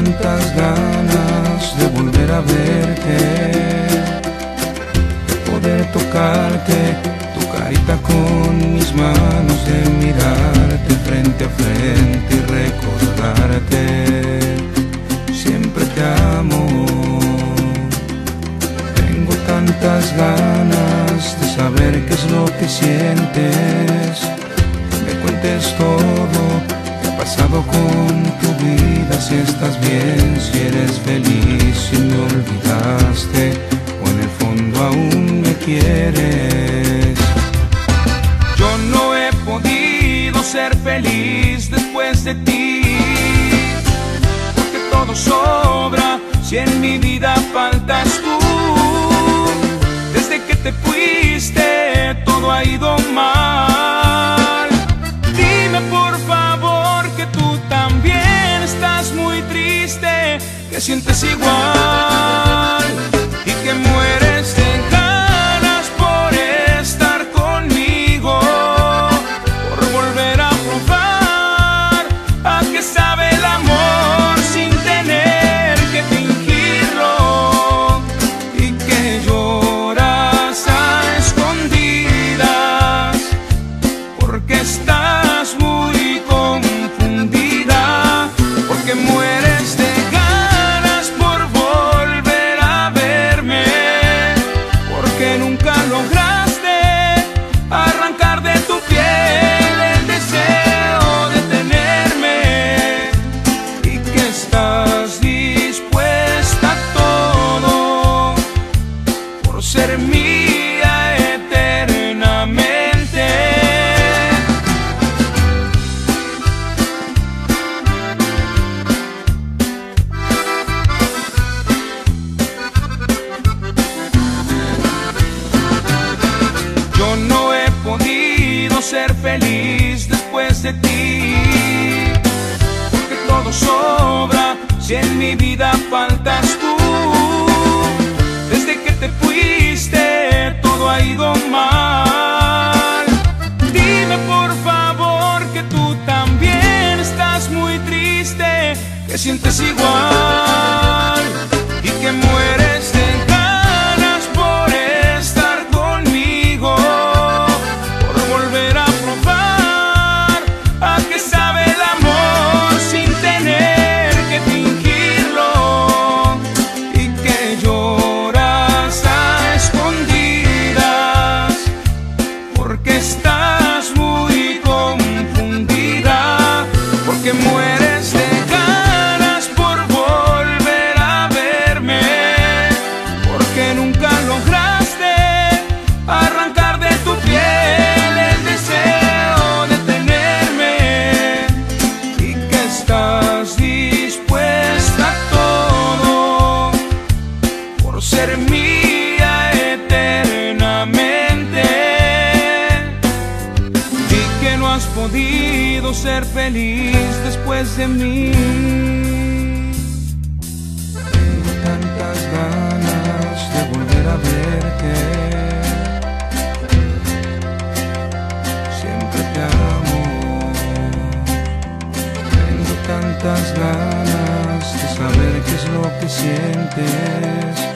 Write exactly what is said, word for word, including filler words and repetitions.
tantas ganas de volver a verte, de poder tocarte, tu carita con mis manos, de mirarte frente a frente y recordarte. Siempre te amo. Tengo tantas ganas de saber qué es lo que sientes, que me cuentes todo qué ha pasado con tu vida, si estás bien, si eres feliz, si me olvidaste o en el fondo aún me quieres. Yo no he podido ser feliz después de ti, porque todo sobra si en mi vida faltas tú. Desde que te fuiste todo ha ido mal. Dime por favor que tú también estás muy triste, que sientes igual y que mueres de ganas por estar conmigo, por volver a probar a qué sabe el amor sin tener que fingirlo, y que lloras a escondidas porque estás muy confundida, porque mueres de ganas por volver a verme, porque nunca lograste arrancar de tu piel el deseo de tenerme, y que estás dispuesta a todo por ser mía eternamente. Yo no he podido ser feliz después de ti, porque todo sobra si en mi vida faltas tú. Desde que te fuiste todo ha ido mal. Dime por favor que tú también estás muy triste, que sientes igual y que mueres de ganas por estar conmigo, por volver a probar a qué sabe el amor sin tener que fingirlo, y que lloras a escondidas porque estás muy confundida, porque mueres de ganas por volver a verme, porque nunca lograste arrancar de tu piel el deseo de tenerme, y que estás dispuesta a todo por ser mía eternamente, y que no has podido ser feliz después de mí. Tengo tantas ganas de volver a verte, siempre te amo. Tengo tantas ganas de saber qué es lo que sientes,